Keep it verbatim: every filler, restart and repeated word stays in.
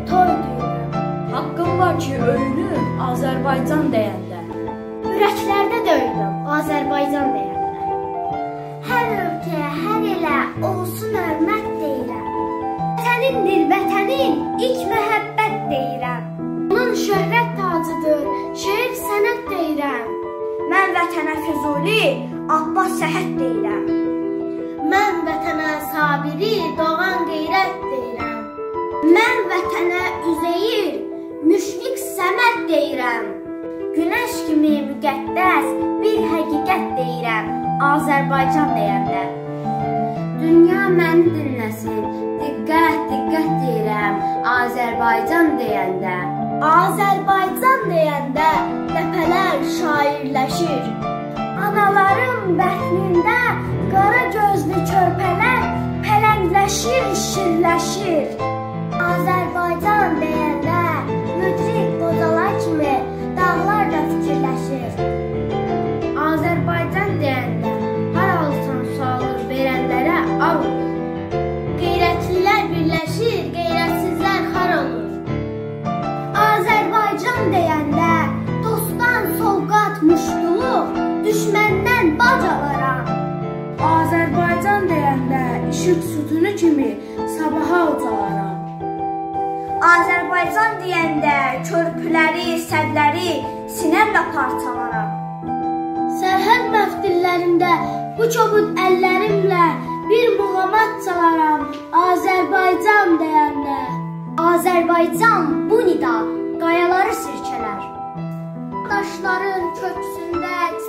toy deyirəm. Haqqım var ki, öyünüm Azərbaycan deyəndə. Ürəklərdə döyünüm Azərbaycan deyəndə. Hər ölkəyə, hər elə olsun hörmət deyirəm. Vətənindir vətənin, ilk məhəbbət deyirəm. Onun şöhrət tacıdır, şeir sənət deyirəm. Mən vətənə Füzuli, Abbas Səhət deyirəm. Mən vətənə Sabiri, Doğan Qeyrət deyirəm. Mən vətənə Üzeyir, Müşfiq Səməd deyirəm. Günəş kimi müqəddəs bir həqiqət deyirəm Azərbaycan deyəndə. Dünya məni dinləsin, diqqət, diqqət deyirəm Azərbaycan deyəndə. Azərbaycan deyəndə ləpələr şairləşir. Anaların bətnində qara gözlü körpələr pələngləşir, şirləşir. Azərbaycan deyəndə müdrik qocalar kimi dağlar da fikirləşir. Azərbaycan deyəndə har alsan sualır verənlərə al olur. Qeyrətlilər birləşir, qeyrətsizlər xar olur. Azərbaycan deyəndə dostdan sovqat muştuluq, düşməndən bac alaram. Azərbaycan deyəndə işıq sütunu kimi sabaha ucalaram. Azərbaycan deyəndə körpüləri, sədləri sinəmlə parçalaram. Sərhəd məftillərində bu çobud əllərimlə bir muğamat çalaram Azərbaycan deyəndə. Azərbaycan bu nida qayaları sirkələr. Daşların köksündə